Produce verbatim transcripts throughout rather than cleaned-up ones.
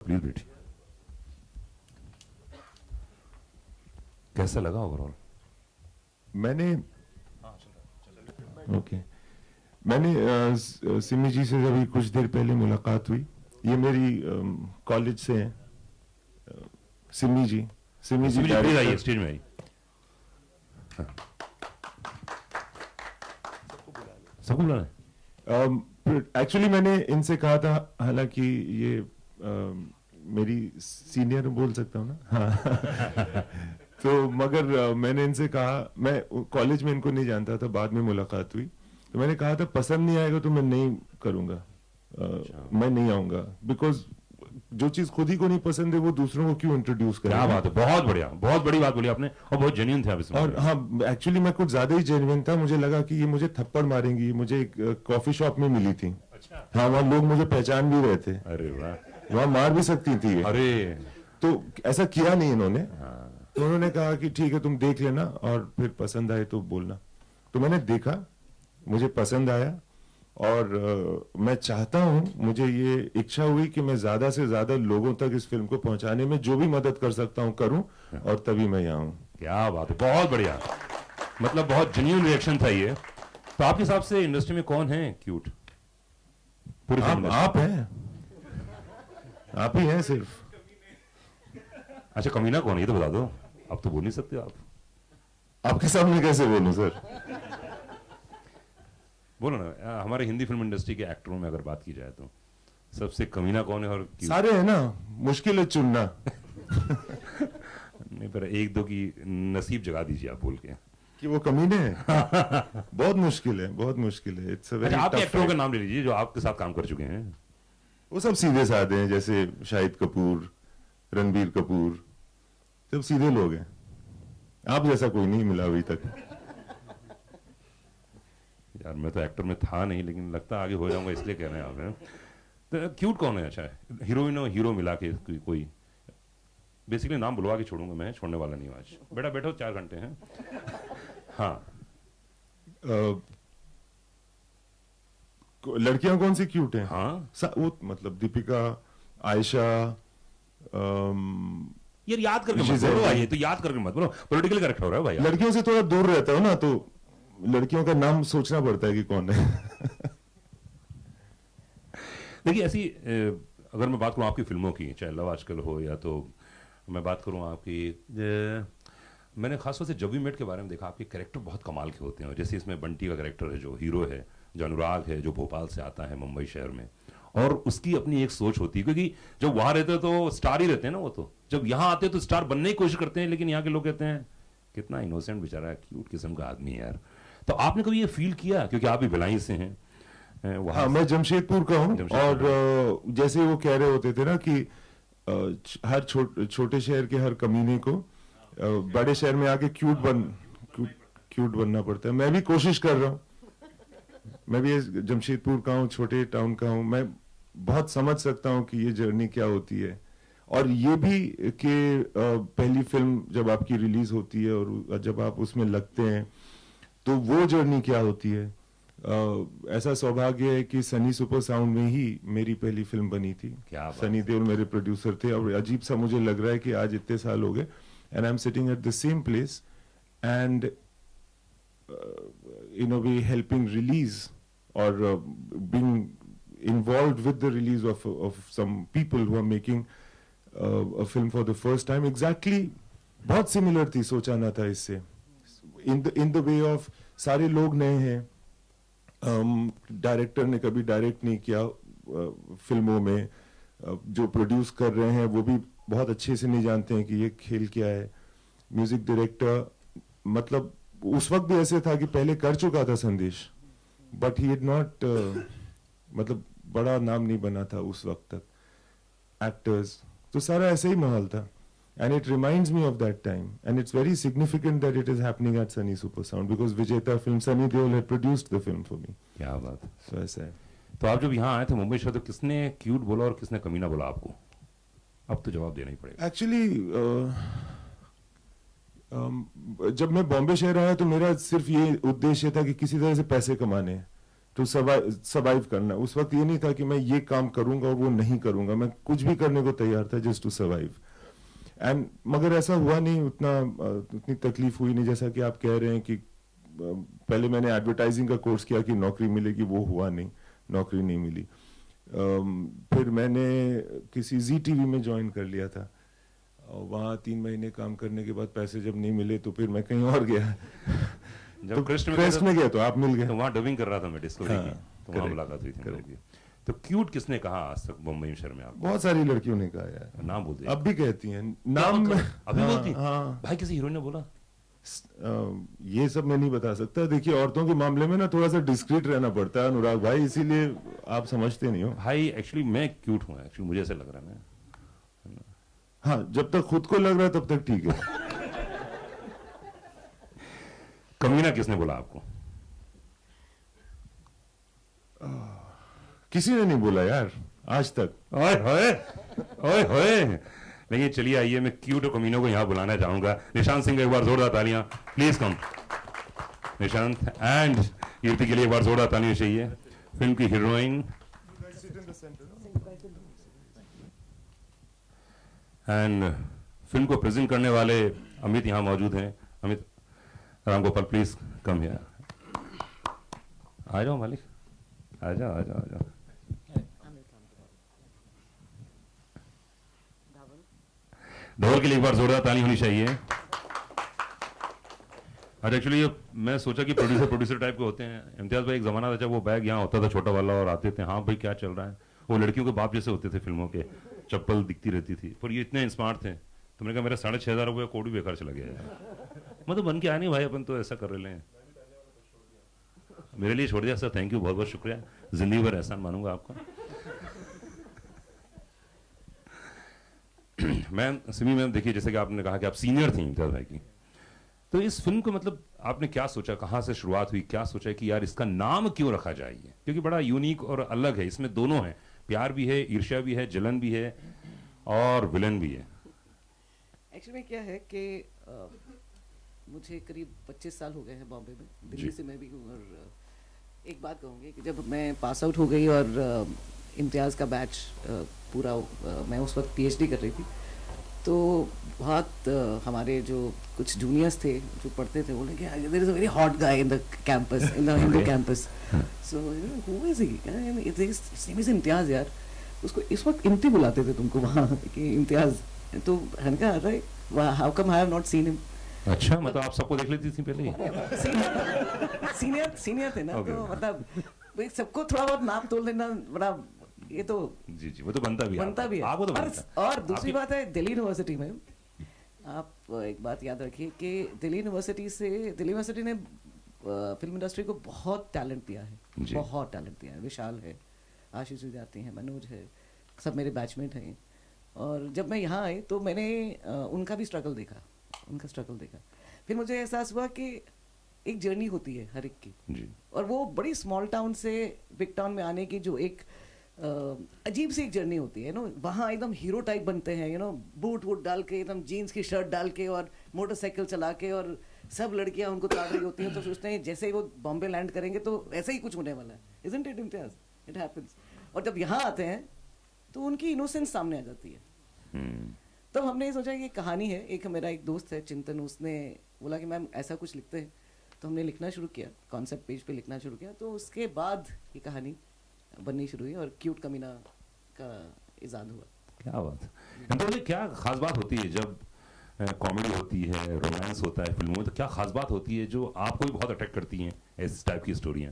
Please बैठिए। कैसा लगा ओवरऑल? मैंने ओके okay. मैंने uh, सिमी जी से अभी कुछ देर पहले मुलाकात हुई। ये मेरी कॉलेज uh, से हैं, uh, सिमी जी। सिमी जी प्लीज आइए, स्टेज में आइए। सबको बुलाना। एक्चुअली मैंने इनसे कहा था, हालांकि ये uh, मेरी सीनियर बोल सकता हूँ ना, हाँ तो मगर uh, मैंने इनसे कहा, मैं कॉलेज में इनको नहीं जानता था, बाद में मुलाकात हुई, तो मैंने कहा था पसंद नहीं आएगा तो मैं नहीं करूंगा, uh, मैं नहीं आऊंगा, बिकॉज जो चीज खुद ही को नहीं पसंद है वो दूसरों को क्यों इंट्रोड्यूस करें। क्या बात है, बहुत बढ़िया, बहुत बड़ी बात बोली आपने, और बहुत जेन्युइन थे आप इसमें। और हाँ, एक्चुअली मैं कुछ ज्यादा ही जेन्युइन था। मुझे लगा कि ये मुझे थप्पड़ मारेंगी। मुझे एक कॉफी शॉप में मिली थी। अच्छा। हाँ, वहाँ लोग मुझे पहचान भी रहे थे। अरे वाह, वहाँ मार भी सकती थी। अरे तो ऐसा किया नहीं इन्होंने। हाँ। तो उन्होंने कहा कि ठीक है तुम देख लेना और फिर पसंद आए तो बोलना। तो मैंने देखा, मुझे पसंद आया, और uh, मैं चाहता हूं, मुझे ये इच्छा हुई कि मैं ज्यादा से ज्यादा लोगों तक इस फिल्म को पहुंचाने में जो भी मदद कर सकता हूं करूं, और तभी मैं यहाँ हूं। क्या बात है, बहुत बढ़िया, मतलब बहुत जेन्युइन रिएक्शन था ये। तो आपके हिसाब से इंडस्ट्री में कौन है क्यूट? पूरी आप, आप हैं, आप ही हैं सिर्फ। अच्छा, कमीना कौन है ये तो बता दो। अब तो बोल नहीं सकते आप। आपके सामने कैसे बोलूं सर? बोलो ना। हमारे हिंदी फिल्म इंडस्ट्री के एक्टरों में अगर बात की जाए तो सबसे कमीना कौन है? और सारे हैं ना, मुश्किल है चुनना। नहीं, पर एक दो की नसीब जगा दीजिए आप बोल के कि वो कमीने हैं। बहुत मुश्किल है, बहुत मुश्किल है। इट्स अ वेरी अच्छा, आप टफ एक्टरों का नाम ले लीजिए जो आपके साथ काम कर चुके हैं। वो सब सीधे साधे हैं, जैसे शाहिद कपूर, रणबीर कपूर, सब सीधे लोग हैं। आप जैसा कोई नहीं मिला अभी तक। यार मैं तो एक्टर में था नहीं, लेकिन लगता आगे हो जाऊंगा, इसलिए कह रहे हैं आप। तो क्यूट कौन है? अच्छा, हीरोइन और हीरो मिला के कोई, कोई बेसिकली नाम बुलवा के छोड़ूंगा मैं, छोड़ने वाला नहीं हूँ आज। बेटा बैठो, चार घंटे हैं। हाँ, uh, लड़कियां कौन सी क्यूट हैं? हाँ, वो मतलब दीपिका, आयशा, यार याद करके मत बोलो भाई, तो याद करके मत बोलो, पॉलिटिकल करेक्ट हो रहा है भाई। लड़कियों से थोड़ा दूर रहता हूँ ना, तो लड़कियों का नाम सोचना पड़ता है कि कौन है। देखिए, ऐसी अगर मैं बात करूं आपकी फिल्मों की, चाहे लव आजकल हो या तो मैं बात करूं आपकी, मैंने खासतौर से जब वी मेट के बारे में देखा, आपके कैरेक्टर बहुत कमाल के होते हैं। जैसे इसमें बंटी का कैरेक्टर है जो हीरो है, जो अनुराग है जो भोपाल से आता है मुंबई शहर में, और उसकी अपनी एक सोच होती है, क्योंकि जब वहां रहते हैं तो स्टार ही रहते हैं ना, वो तो जब यहाँ आते हैं तो स्टार बनने की कोशिश करते हैं, लेकिन यहाँ के लोग कहते हैं कितना इनोसेंट बेचारा है, क्यूट किस्म का आदमी है यार। तो आपने कभी ये फील किया, क्योंकि आप भी भिलाई से हैं? हाँ, मैं जमशेदपुर का हूँ, और जैसे वो कह रहे होते थे ना कि हर छो, छोटे शहर के हर कमीने को बड़े शहर में आके क्यूट बन क्यूट, क्यूट बनना पड़ता है। मैं भी कोशिश कर रहा हूँ, मैं भी जमशेदपुर का हूँ, छोटे टाउन का हूँ। मैं बहुत समझ सकता हूँ कि ये जर्नी क्या होती है, और ये भी कि पहली फिल्म जब आपकी रिलीज होती है और जब आप उसमें लगते हैं तो वो जर्नी क्या होती है। Uh, ऐसा सौभाग्य है कि सनी सुपर साउंड में ही मेरी पहली फिल्म बनी थी। क्या सनी देओल मेरे प्रोड्यूसर थे, और अजीब सा मुझे लग रहा है कि आज इतने साल हो गए, and I am sitting at the same place and you know we helping release और being involved with the release of of some people who are making a film for the first time. Exactly बहुत similar थी, सोचा ना था इससे, in the in the way of सारे लोग नए हैं। डायरेक्टर um, ने कभी डायरेक्ट नहीं किया uh, फिल्मों में, uh, जो प्रोड्यूस कर रहे हैं वो भी बहुत अच्छे से नहीं जानते हैं कि ये खेल क्या है। म्यूजिक डायरेक्टर मतलब उस वक्त भी ऐसे था कि पहले कर चुका था संदेश, बट ही हैड नॉट, मतलब बड़ा नाम नहीं बना था उस वक्त तक। एक्टर्स तो सारा ऐसे ही माहौल था, and it reminds me of that time, and it's very significant that it is happening at Sunny Super Sound because Vijayta film Sunny Deol had produced the film for me. क्या बात है। so ऐसा है। तो आप जब यहाँ आए थे मुंबई शहर, तो किसने क्यूट बोला और किसने कमीना बोला आपको? अब तो जवाब देना ही पड़ेगा। एक्चुअली uh, um, जब मैं बॉम्बे शहर आया तो मेरा सिर्फ ये उद्देश्य था कि किसी तरह से पैसे कमाने, टू सर्वाइव करना। उस वक्त ये नहीं था कि मैं ये काम करूंगा और वो नहीं करूंगा, मैं कुछ भी करने को तैयार था जस्ट टू सर्वाइव। एंड मगर ऐसा हुआ नहीं, उतना उतनी तकलीफ हुई नहीं जैसा कि आप कह रहे हैं कि पहले मैंने एडवर्टाइजिंग का कोर्स किया कि नौकरी मिलेगी, वो हुआ नहीं, नौकरी नहीं मिली। फिर मैंने किसी जी टीवी में ज्वाइन कर लिया था और वहाँ तीन महीने काम करने के बाद पैसे जब नहीं मिले तो फिर मैं कहीं और गया। जब तो कृष्ण में क्रेस्ट में गया तो आप मिल गए। तो वहाँ डबिंग कर रहा था मैं डिस्कवरी हाँ, की, तो वहाँ मुलाकात हुई थी मेरी। तो क्यूट किसने कहा आज तक मुंबई शहर में? आप बहुत सारी लड़कियों ने कहा यार, नाम बोल दिया, अब भी कहती हैं नाम। अभी हाँ, बोलती? हाँ। भाई किसी हीरोइन ने बोला? आ, ये सब मैं नहीं बता सकता। देखिए औरतों के मामले में ना थोड़ा सा डिस्क्रीट रहना पड़ता है अनुराग भाई, इसीलिए आप समझते नहीं हो। भाई एक्चुअली मैं क्यूट हूँ, एक्चुअली मुझे ऐसा लग रहा है। हाँ, जब तक खुद को लग रहा है तब तक ठीक है। कमीना किसने बोला आपको? आ, किसी ने नहीं बोला यार आज तक। ओए होए, ओए होए। नहीं चलिए आइए, मैं क्यूट कमीनों को यहाँ बुलाना चाहूंगा। निशांत सिंह, एक बार जोरदार तालियां please come. Nishant and Kirti के लिए एक बार जोरदार तालियां चाहिए। फिल्म की हीरोइन एंड फिल्म को प्रेजेंट करने वाले अमित यहाँ मौजूद हैं। Amit Ramgopal please come here. आ जाओ मालिक, आ जाओ आ जाओ आ जाओ। धवल के लिए एक बार जोरदार ताली होनी चाहिए। और एक्चुअली मैं सोचा कि प्रोड्यूसर प्रोड्यूसर टाइप के होते हैं। इम्तियाज भाई एक जमाना था जब वो बैग यहाँ होता था छोटा वाला और आते थे, हाँ भाई क्या चल रहा है। वो लड़कियों के बाप जैसे होते थे फिल्मों के, चप्पल दिखती रहती थी, पर ये इतने स्मार्ट थे। तुमने कहा मेरा साढ़े छह हजार रुपये कोड भी बेकार चला गया है। मैं तो बन के आया नहीं भाई, अपन तो ऐसा कर रहे हैं। मेरे लिए छोड़ दिया सर, थैंक यू, बहुत बहुत शुक्रिया, जिंदगी भर एहसान मानूंगा आपका। मैम सिमी मैम, देखिए जैसे कि आपने कहा कि आप सीनियर थी इम्तियाज भाई की, तो इस फिल्म को मतलब आपने क्या सोचा, कहाँ से शुरुआत हुई, क्या सोचा कि यार इसका नाम क्यों रखा जाए? क्योंकि बड़ा यूनिक और अलग है, इसमें दोनों है, प्यार भी है, ईर्ष्या भी है, जलन भी है और विलन भी है। एक्चुअली क्या है कि मुझे करीब पच्चीस साल हो गए हैं बॉम्बे में, दिल्ली से मैं भी हूँ। और एक बात कहूँगी कि जब मैं पास आउट हो गई और इम्तियाज़ का बैच पूरा, मैं उस वक्त पीएचडी कर रही थी, तो बहुत हमारे जो कुछ जूनियर्स थे जो पढ़ते थे, बोले कि there is a very hot guy in the campus, in the Hindu campus, so who is he, it's name is Imtiaz यार। उसको इस वक्त इम्ति बुलाते थे तुमको वहाँ कि इम्तियाज़, तो हनका आ रहा है, how come I have not seen him. अच्छा, मतलब आप सबको देख लेती थी पहले? सीनियर सीनियर थे ना, तो मतलब सबको थोड़ा बहुत नाम तोड़ लेना बड़ा, ये तो जी जी वो तो बनता भी बनता भी है। आपको तो और, बनता। और दूसरी बात है दिल्ली यूनिवर्सिटी में, आप एक बात याद रखिए कि दिल्ली यूनिवर्सिटी से दिल्ली यूनिवर्सिटी ने फिल्म इंडस्ट्री को बहुत टैलेंट दिया है, बहुत टैलेंट दिया है। विशाल है, आशीष विद्यार्थी हैं, मनोज है, सब मेरे बैचमेट हैं। और जब मैं यहाँ आई तो मैंने उनका भी स्ट्रगल देखा, उनका स्ट्रगल देखा। फिर मुझे एहसास हुआ कि एक जर्नी होती है हर एक की जी। और वो बड़ी स्मॉल टाउन से बिग टाउन में आने की जो एक अजीब सी एक जर्नी होती है, नो वहाँ एकदम हीरो टाइप बनते हैं, यू नो बूट वूट डाल के, एकदम जीन्स की शर्ट डाल के और मोटरसाइकिल चला के, और सब लड़कियाँ उनको ताड़ रही होती हैं, तो सोचते हैं जैसे ही वो बॉम्बे लैंड करेंगे तो ऐसा ही कुछ होने वाला है। Isn't it Imtiaz? It happens. और जब यहाँ आते हैं तो उनकी इनोसेंस सामने आ जाती है। तब तो हमने सोचा कि कहानी है, एक मेरा एक दोस्त है चिंतन, उसने बोला कि मैम ऐसा कुछ लिखते हैं, तो हमने लिखना शुरू किया, कॉन्सेप्ट पेज पे लिखना शुरू किया। तो उसके बाद ये कहानी बननी शुरू हुई और क्यूट कमीना का इजाद हुआ। क्या बात है। तो क्या खास बात होती है जब कॉमेडी होती है, रोमांस होता है फिल्मों में, तो क्या खास बात होती है जो आपको भी बहुत अट्रैक्ट करती हैं इस टाइप की स्टोरियां?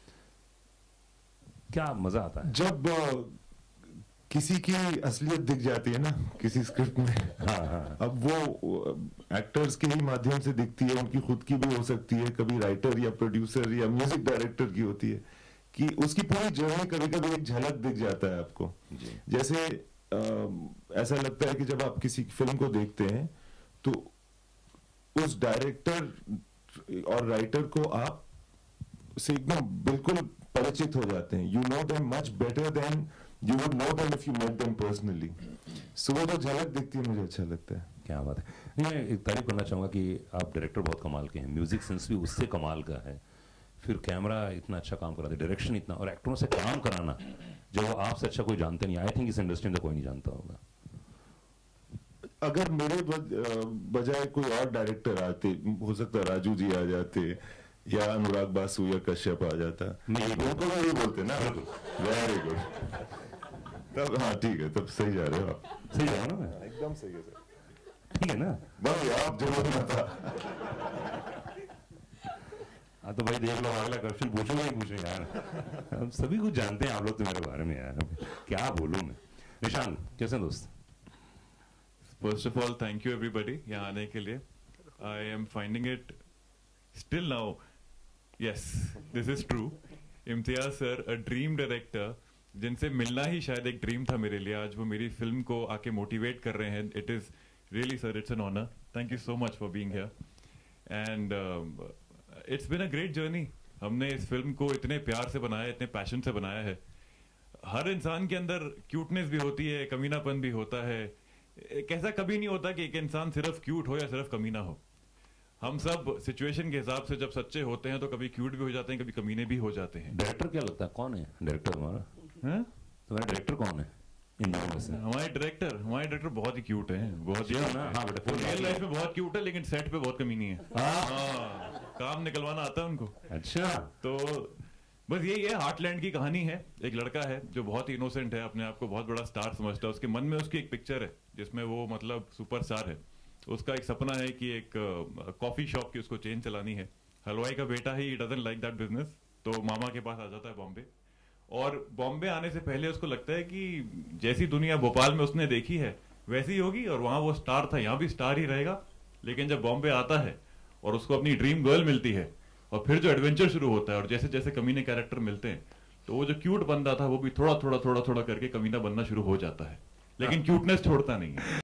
क्या मजा आता है जब किसी की असलियत दिख जाती है ना किसी स्क्रिप्ट में? हाँ, हाँ। अब वो एक्टर्स के ही माध्यम से दिखती है, उनकी खुद की भी हो सकती है, कभी राइटर या प्रोड्यूसर या म्यूजिक डायरेक्टर की होती है, कि उसकी पूरी जर्नी कभी कभी एक झलक दिख जाता है आपको। जैसे आ, ऐसा लगता है कि जब आप किसी फिल्म को देखते हैं तो उस डायरेक्टर और राइटर को आप से एकदम बिल्कुल परिचित हो जाते हैं। You know them much better than you would know them if you met them personally. So वो जो झलक दिखती है मुझे अच्छा लगता है। क्या बात है। मैं एक तारीफ करना चाहूँगा कि आप डायरेक्टर बहुत कमाल के हैं, म्यूजिक सेंस भी उससे कमाल का है, फिर कैमरा इतना अच्छा काम कराते, डायरेक्शन इतना, और एक्टरों से काम कराना जो आपसे अच्छा कोई जानते नहीं। आई थिंक इस इंडस्ट्री में तो कोई नहीं जानता होगा। अगर मेरे बजाय कोई और डायरेक्टर आते, हो सकता है राजू जी आ जाते या अनुराग बासु या कश्यप आ जाता, उनको भी यही बोलते ना, वेरी गुड, तब हाँ ठीक है, तब सही जा रहे हो आप। सही जा रहा ना मैं? एकदम सही है सर, ठीक है ना? बस आप जो बोलना था। हाँ तो भाई देख लो, अगला क्वेश्चन पूछूंगा ही पूछूंगा यार, हम सभी कुछ जानते हैं आप लोग तो मेरे बारे में यार, क्या बोलूं मैं। निशान कैसे दोस्त? First of all, thank you everybody यहाँ आने के लिए. I am finding it still now. Yes, this is true. Imtiaz sir, a dream director, जिनसे मिलना ही शायद एक ड्रीम था मेरे लिए. आज वो मेरी फिल्म को आके मोटिवेट कर रहे हैं. It is really, sir, it's an honor. Thank you so much for being here. And um, it's been a great journey. हमने इस फिल्म को इतने प्यार से बनाया, इतने पैशन से बनाया है. हर इंसान के अंदर क्यूटनेस भी होती है, कमीनापन भी होता है. कैसा कभी नहीं होता कि एक इंसान सिर्फ क्यूट हो या सिर्फ कमीना हो. हम सब सिचुएशन के हिसाब से जब सच्चे होते हैं तो कभी क्यूट भी हो जाते हैं, कभी कमीने भी हो जाते हैं. डायरेक्टर क्या लगता है, कौन है डायरेक्टर तुम्हारा? हैं? तुम्हारा डायरेक्टर कौन है इन दोनों में से? हमारे डायरेक्टर हमारे डायरेक्टर बहुत ही क्यूट हैं, बहुत ही. ना हाँ बेटा, रियल लाइफ में बहुत क्यूट है लेकिन सेट पे बहुत कमीनी है. हाँ, काम निकलवाना आता है उनको. अच्छा, तो बस यही है, हार्टलैंड की कहानी है. एक लड़का है जो बहुत ही इनोसेंट है, अपने आप को बहुत बड़ा स्टार समझता है. उसके मन में उसकी एक पिक्चर है जिसमें वो मतलब सुपरस्टार है. उसका एक सपना है कि एक कॉफी शॉप की उसको चेन चलानी है. हलवाई का बेटा ही, डजंट लाइक दैट बिजनेस, तो मामा के पास आ जाता है बॉम्बे. और बॉम्बे आने से पहले उसको लगता है कि जैसी दुनिया भोपाल में उसने देखी है वैसी ही होगी, और वहां वो स्टार था, यहाँ भी स्टार ही रहेगा. लेकिन जब बॉम्बे आता है और उसको अपनी ड्रीम गर्ल मिलती है और फिर जो एडवेंचर शुरू होता है और जैसे जैसे कमीने कैरेक्टर मिलते हैं तो वो जो क्यूट बंदा था वो भी थोड़ा थोड़ा थोड़ा थोड़ा करके कमीना बनना शुरू हो जाता है. लेकिन क्यूटनेस छोड़ता नहीं है.